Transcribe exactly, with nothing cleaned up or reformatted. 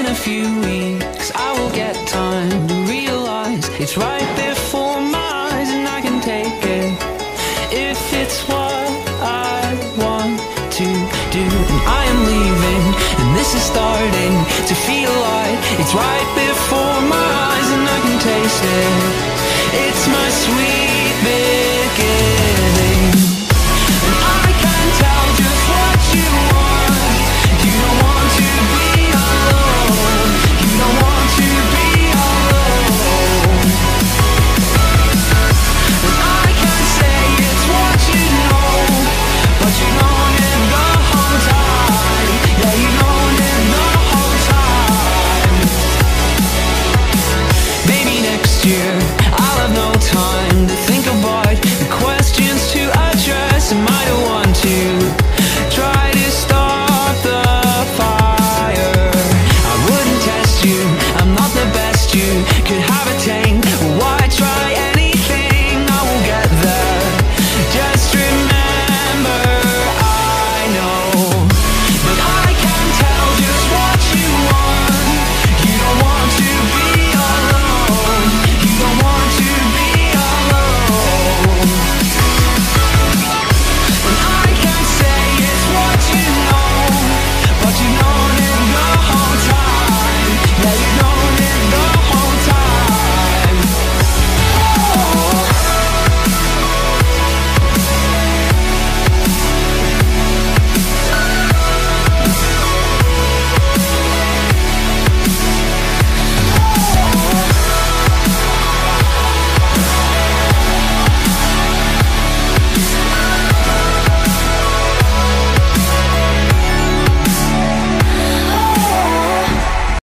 a few weeks I will get time to realize it's right before my eyes, and I can take it if it's what I want to do. And I am leaving, and this is starting to feel like it's right before my eyes, and I can taste it. It's my sweet baby.